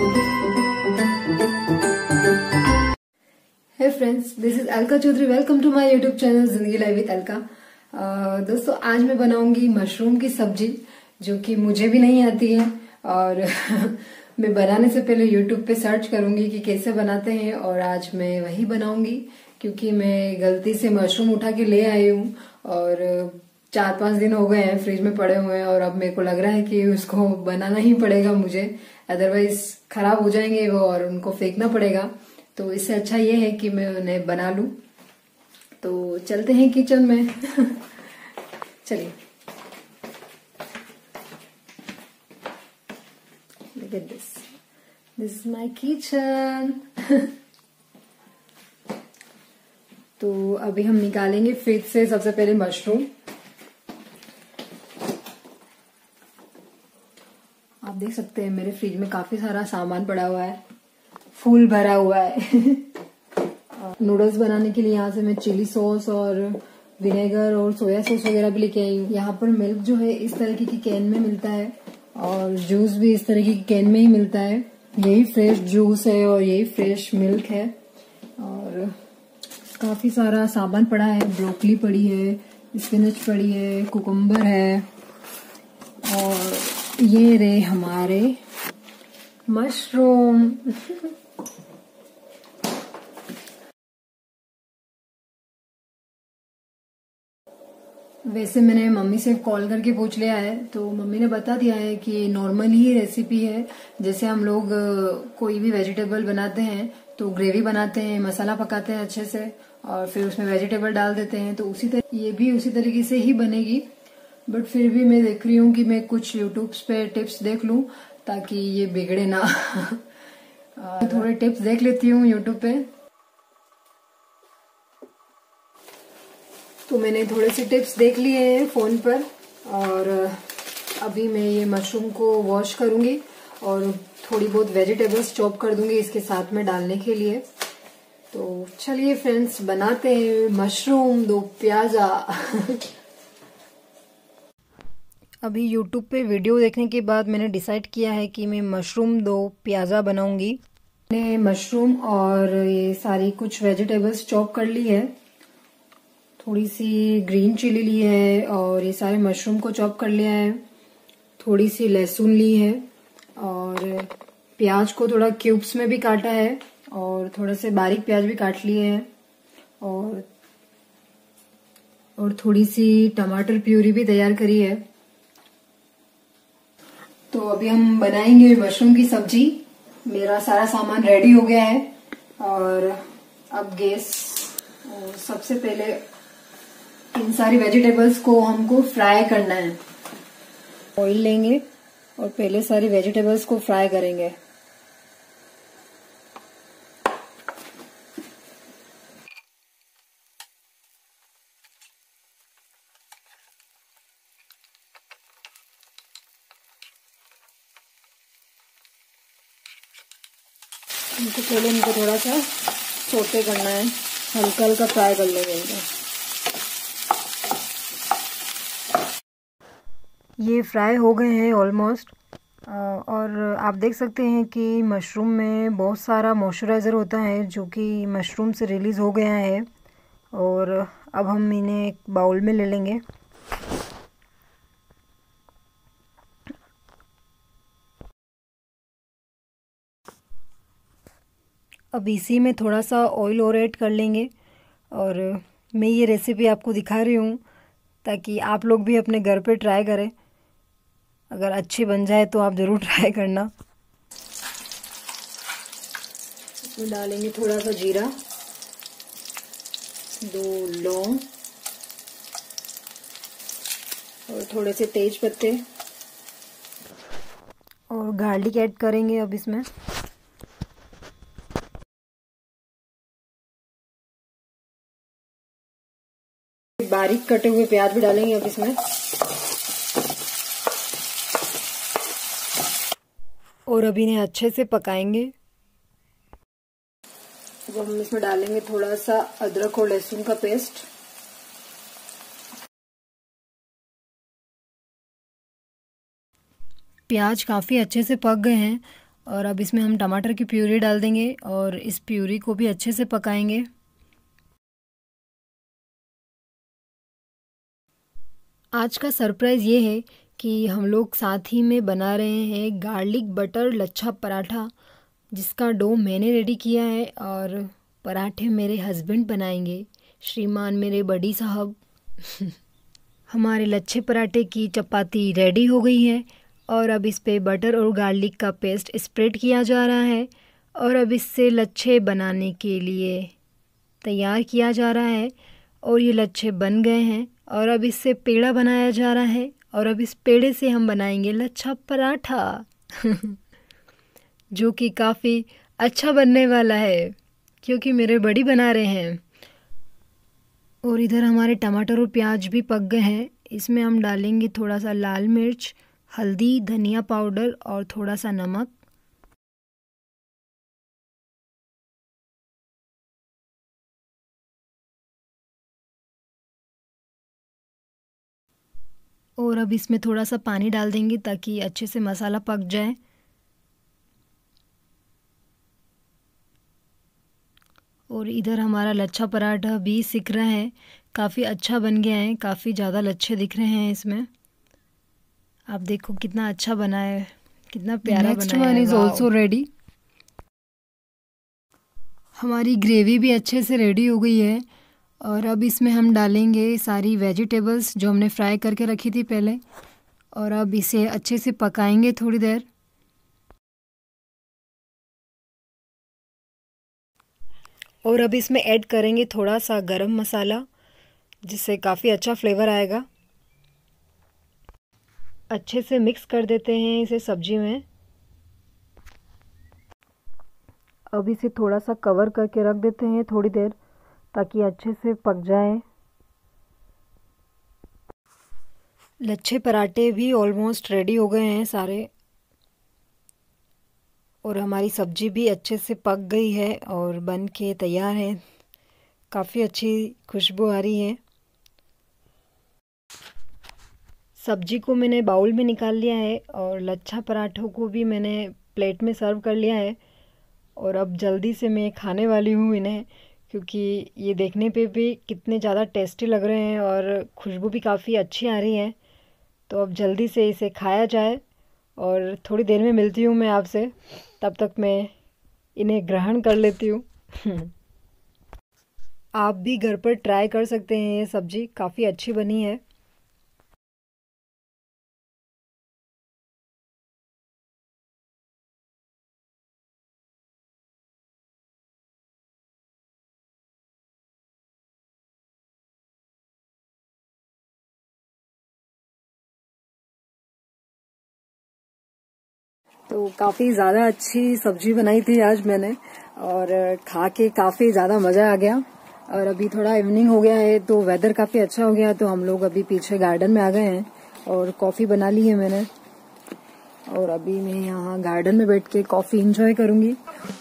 Hey friends, this is Alka Chaudhary. Welcome to my YouTube channel Zindagi live with Alka. दोस्तों, आज मैं बनाऊंगी मशरूम की सब्जी, जो कि मुझे भी नहीं आती है. और मैं बनाने से पहले यूट्यूब पे सर्च करूंगी कि कैसे बनाते हैं, और आज मैं वही बनाऊंगी. क्योंकि मैं गलती से मशरूम उठा के ले आई हूँ और 4-5 दिन हो गए हैं फ्रिज में पड़े हुए हैं, और अब मेरे को लग रहा है कि उसको बनाना ही पड़ेगा मुझे, अदरवाइज खराब हो जाएंगे वो और उनको फेंकना पड़ेगा. तो इससे अच्छा ये है कि मैं उन्हें बना लूं. तो चलते हैं किचन में. चलिए. Look at this. This is my kitchen. तो अभी हम निकालेंगे फ्रिज से सबसे पहले मशरूम. आप देख सकते हैं मेरे फ्रिज में काफी सारा सामान पड़ा हुआ है, फुल भरा हुआ है. नूडल्स बनाने के लिए यहाँ से मैं चिली सॉस और विनेगर और सोया सॉस वगैरह भी लेके आई हूँ. यहाँ पर मिल्क जो है इस तरीके की कैन में मिलता है, और जूस भी इस तरीके की कैन में ही मिलता है. यही फ्रेश जूस है और यही फ्रेश मिल्क है. और काफी सारा सामान पड़ा है. ब्रोकली पड़ी है, स्पिनच पड़ी है, कुकुम्बर है, और ये रहे हमारे मशरूम. वैसे मैंने मम्मी से कॉल करके पूछ लिया है, तो मम्मी ने बता दिया है कि नॉर्मल ही रेसिपी है. जैसे हम लोग कोई भी वेजिटेबल बनाते हैं तो ग्रेवी बनाते हैं, मसाला पकाते हैं अच्छे से, और फिर उसमें वेजिटेबल डाल देते हैं, तो उसी तरह ये भी उसी तरीके से ही बनेगी. बट फिर भी मैं देख रही हूँ कि मैं कुछ यूट्यूब पे टिप्स देख लूं ताकि ये बिगड़े ना. थोड़े टिप्स देख लेती हूँ यूट्यूब पे. तो मैंने थोड़े से टिप्स देख लिए हैं फोन पर, और अभी मैं ये मशरूम को वॉश करूंगी और थोड़ी बहुत वेजिटेबल्स चॉप कर दूंगी इसके साथ में डालने के लिए. तो चलिए फ्रेंड्स, बनाते हैं मशरूम दो प्याजा. अभी यूट्यूब पे वीडियो देखने के बाद मैंने डिसाइड किया है कि मैं मशरूम दो प्याजा बनाऊंगी. मैंने मशरूम और ये सारी कुछ वेजिटेबल्स चॉप कर ली है. थोड़ी सी ग्रीन चिली ली है, और ये सारे मशरूम को चॉप कर लिया है. थोड़ी सी लहसुन ली है, और प्याज को थोड़ा क्यूब्स में भी काटा है, और थोड़े से बारीक प्याज भी काट लिए हैं, और थोड़ी सी टमाटर प्यूरी भी तैयार करी है. तो अभी हम बनाएंगे मशरूम की सब्जी. मेरा सारा सामान रेडी हो गया है, और अब गैस. सबसे पहले इन सारी वेजिटेबल्स को हमको फ्राई करना है. ऑयल लेंगे और पहले सारी वेजिटेबल्स को फ्राई करेंगे. इनको पहले इनको थोड़ा सा सोते करना है, हल्का हल्का फ्राई कर लेंगे इनको. ये फ्राई हो गए हैं ऑलमोस्ट. और आप देख सकते हैं कि मशरूम में बहुत सारा मॉइस्चराइज़र होता है जो कि मशरूम से रिलीज़ हो गया है. और अब हम इन्हें एक बाउल में ले लेंगे. अब इसी में थोड़ा सा ऑयल और ऐड कर लेंगे. और मैं ये रेसिपी आपको दिखा रही हूँ ताकि आप लोग भी अपने घर पे ट्राई करें. अगर अच्छी बन जाए तो आप ज़रूर ट्राई करना. इसमें डालेंगे थोड़ा सा जीरा, 2 लौंग, और थोड़े से तेज पत्ते, और गार्लिक ऐड करेंगे अब इसमें. बारीक कटे हुए प्याज भी डालेंगे अब इसमें, और अब इन्हें अच्छे से पकाएंगे. अब हम इसमें डालेंगे थोड़ा सा अदरक और लहसुन का पेस्ट. प्याज काफ़ी अच्छे से पक गए हैं, और अब इसमें हम टमाटर की प्यूरी डाल देंगे और इस प्यूरी को भी अच्छे से पकाएंगे। आज का सरप्राइज़ ये है कि हम लोग साथ ही में बना रहे हैं गार्लिक बटर लच्छा पराठा, जिसका डो मैंने रेडी किया है और पराठे मेरे हस्बैंड बनाएंगे, श्रीमान मेरे बड़ी साहब। हमारे लच्छे पराठे की चपाती रेडी हो गई है और अब इस पे बटर और गार्लिक का पेस्ट स्प्रेड किया जा रहा है और अब इससे लच्छे बनाने के लिए तैयार किया जा रहा है और ये लच्छे बन गए हैं और अब इससे पेड़ा बनाया जा रहा है और अब इस पेड़े से हम बनाएंगे लच्छा पराठा जो कि काफ़ी अच्छा बनने वाला है क्योंकि मेरे बड़ी बना रहे हैं। और इधर हमारे टमाटर और प्याज भी पक गए हैं। इसमें हम डालेंगे थोड़ा सा लाल मिर्च, हल्दी, धनिया पाउडर और थोड़ा सा नमक। और अब इसमें थोड़ा सा पानी डाल देंगे ताकि अच्छे से मसाला पक जाए। और इधर हमारा लच्छा पराठा भी सिक रहा है, काफ़ी अच्छा बन गया है, काफ़ी ज़्यादा लच्छे दिख रहे हैं इसमें। आप देखो कितना अच्छा बना है, कितना प्यारा बना है। Next one is also ready. हमारी ग्रेवी भी अच्छे से रेडी हो गई है और अब इसमें हम डालेंगे सारी वेजिटेबल्स जो हमने फ्राई करके रखी थी पहले और अब इसे अच्छे से पकाएंगे थोड़ी देर। और अब इसमें ऐड करेंगे थोड़ा सा गरम मसाला जिससे काफ़ी अच्छा फ्लेवर आएगा। अच्छे से मिक्स कर देते हैं इसे सब्जी में। अब इसे थोड़ा सा कवर करके रख देते हैं थोड़ी देर ताकि अच्छे से पक जाए। लच्छे पराठे भी ऑलमोस्ट रेडी हो गए हैं सारे और हमारी सब्जी भी अच्छे से पक गई है और बन के तैयार है। काफ़ी अच्छी खुशबू आ रही है। सब्जी को मैंने बाउल में निकाल लिया है और लच्छा पराठों को भी मैंने प्लेट में सर्व कर लिया है और अब जल्दी से मैं खाने वाली हूँ इन्हें, क्योंकि ये देखने पे भी कितने ज़्यादा टेस्टी लग रहे हैं और खुशबू भी काफ़ी अच्छी आ रही है। तो अब जल्दी से इसे खाया जाए और थोड़ी देर में मिलती हूँ मैं आपसे, तब तक मैं इन्हें ग्रहण कर लेती हूँ। आप भी घर पर ट्राई कर सकते हैं, ये सब्ज़ी काफ़ी अच्छी बनी है। तो काफ़ी ज़्यादा अच्छी सब्जी बनाई थी आज मैंने और खा के काफ़ी ज़्यादा मज़ा आ गया। और अभी थोड़ा इवनिंग हो गया है तो वेदर काफ़ी अच्छा हो गया, तो हम लोग अभी पीछे गार्डन में आ गए हैं और कॉफ़ी बना ली है मैंने और अभी मैं यहाँ गार्डन में बैठ के कॉफ़ी एंजॉय करूँगी।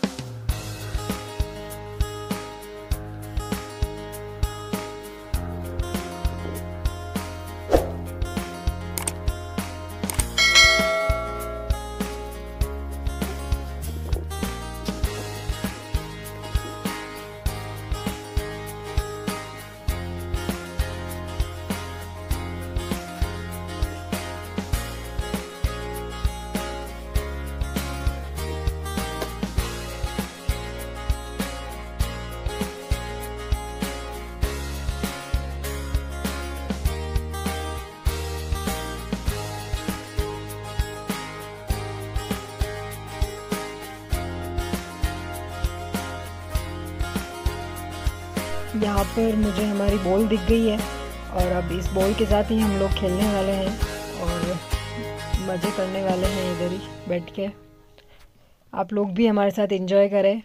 यहाँ पर मुझे हमारी बॉल दिख गई है और अब इस बॉल के साथ ही हम लोग खेलने वाले हैं और मज़े करने वाले हैं इधर ही बैठ के। आप लोग भी हमारे साथ एंजॉय करें।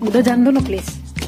उधर जान दो ना प्लीज।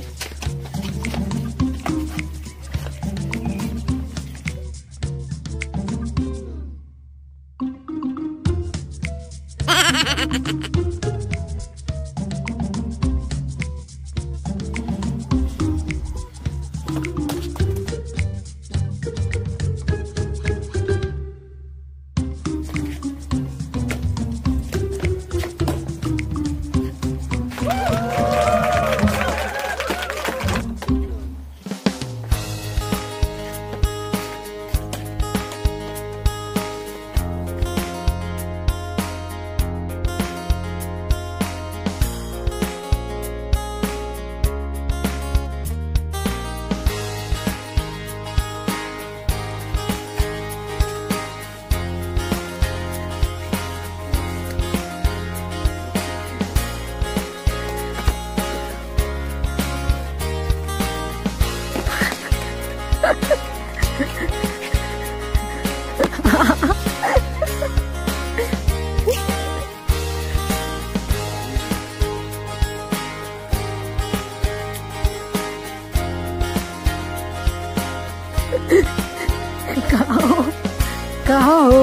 कहाँ हो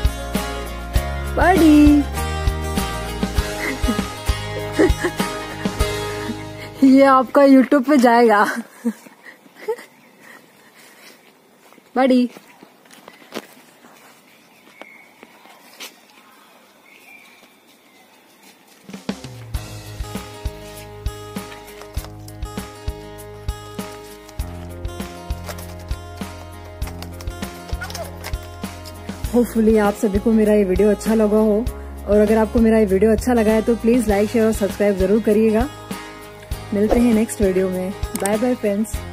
बड़ी? ये आपका YouTube पे जाएगा बड़ी। होपफुली आप सभी को मेरा ये वीडियो अच्छा लगा हो, और अगर आपको मेरा ये वीडियो अच्छा लगा है तो प्लीज लाइक शेयर और सब्सक्राइब जरूर करिएगा। मिलते हैं नेक्स्ट वीडियो में। Bye bye friends.